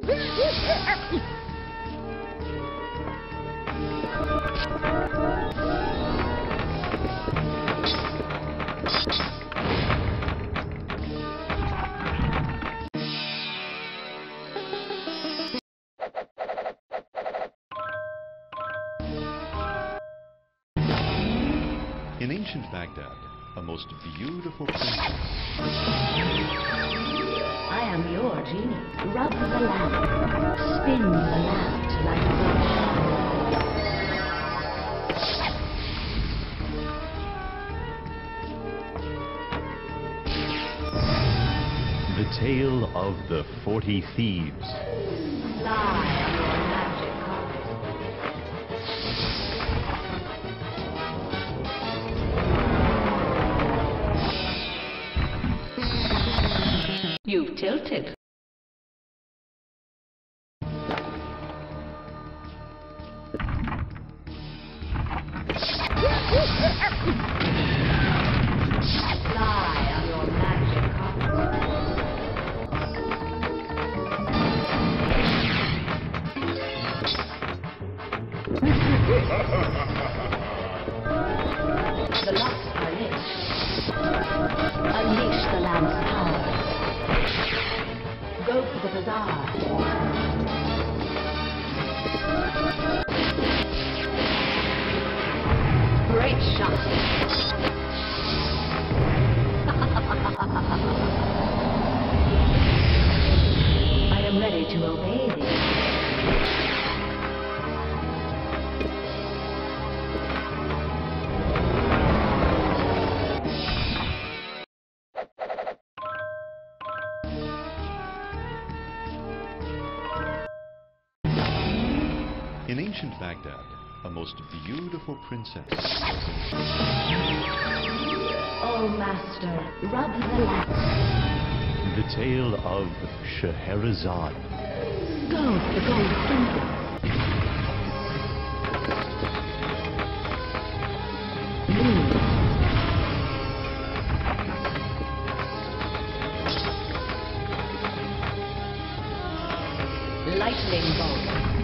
In ancient Baghdad, a most beautiful princess. I am your genie. Rub the lamp. Spin the lamp like The Tale of the 40 Thieves. Fly on your magic carpet. You've tilted. Fly on your magic carpet. The locks are lit. Unleash the lamp's power. Go for the bazaar. Great shot. I am ready to obey thee. In ancient Baghdad, a most beautiful princess. Oh, master, rub the lamp. The Tale of Scheherazade. Go for the gold thimble. Move. Lightning bolt.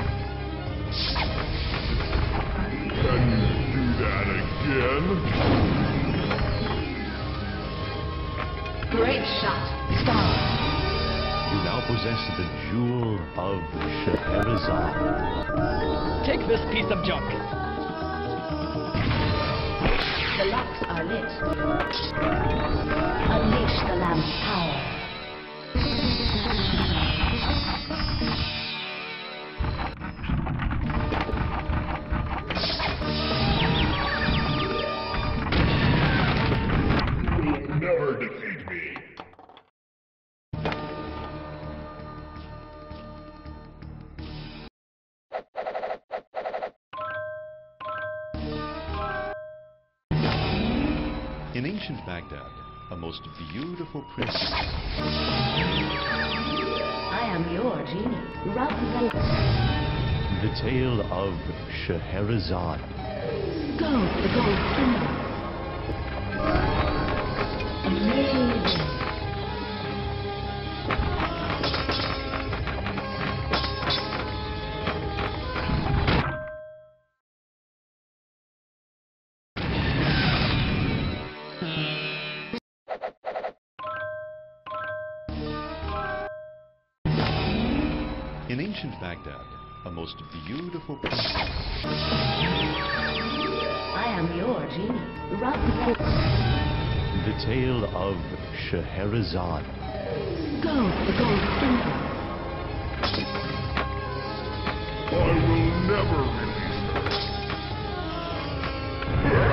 Can you do that again? Great shot. Star. You now possess the Jewel of Scheherazade. Take this piece of junk. The locks are lit. Unleash the lamp's power. Never defeat me. In ancient Baghdad, a most beautiful princess. I am your genie. Rub the The Tale of Scheherazade. Go for the gold thimble. Amazing. In ancient Baghdad, a most beautiful princess. I am your genie. Rub The Tale of Scheherazade. Go for the gold thimble. I will never release her.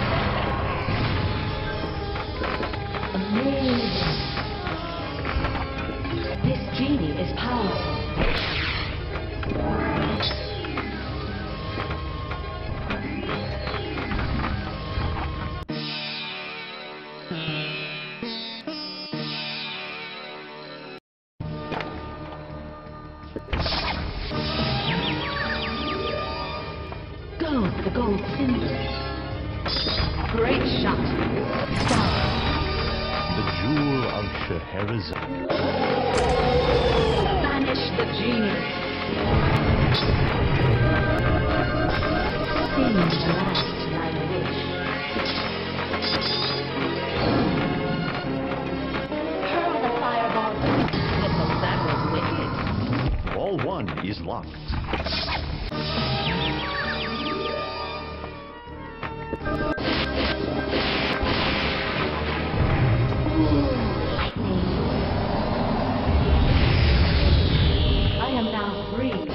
Amazing. This genie is powerful. Go for the gold symbol. Great shot. Star. The Jewel of Scheherazade. Banish the genie. is locked. I am now free.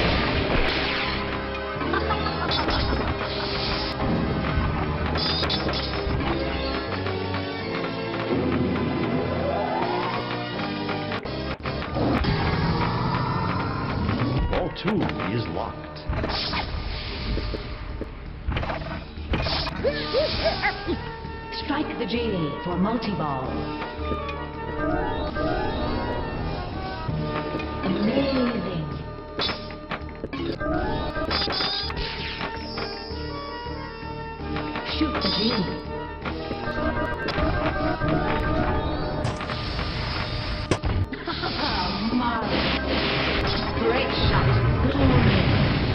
Ball 2 is locked. Strike the genie for multi-ball. Amazing. Shoot the genie. Marvelous. Great shot. Glorious.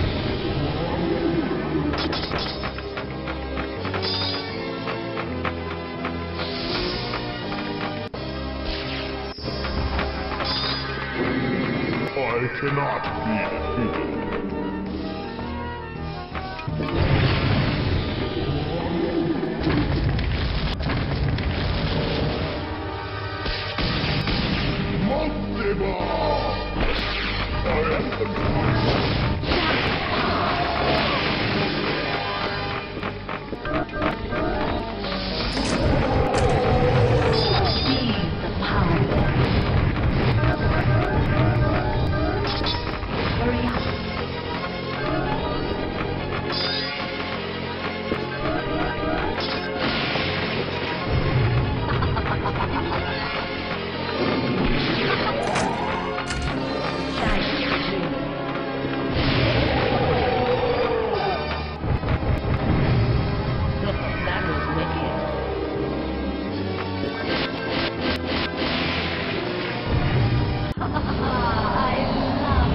I cannot be defeated. Multi-ball! I am the Seize the power. Hurry up. That was wicked. I love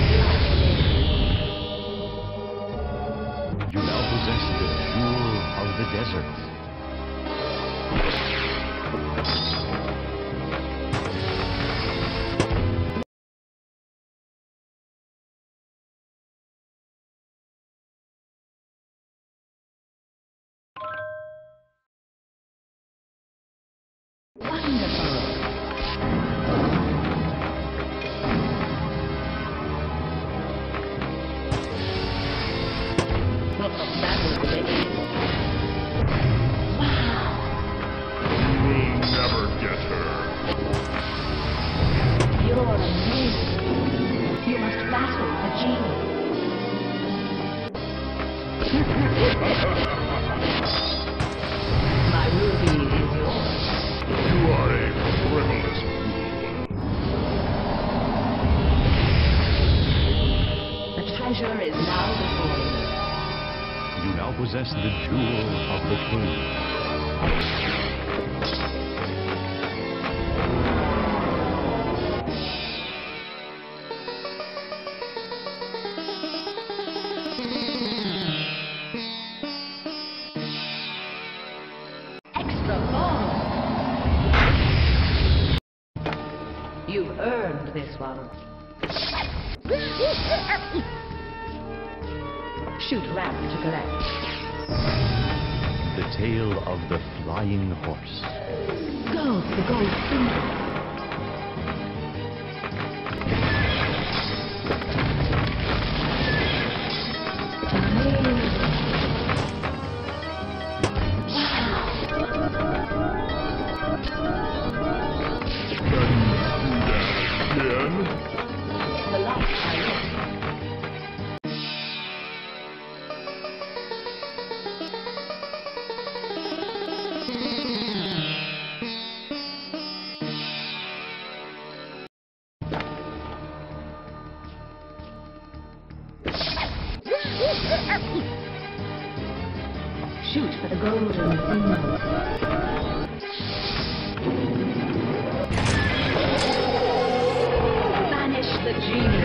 You now possess the jewel of the desert. Wonderful. That was wicked. Wow. You will never get her. You're amazing. You must battle the genie. My ruby is yours. You are a frivolous fool. The treasure is now before you. You now possess the jewel of the king. Extra ball. You've earned this one. Shoot ramp to collect. The tale of the flying horse. Go for the gold finger. Amazing. Again? The last pilot. Shoot for the golden thing. Banish the genie.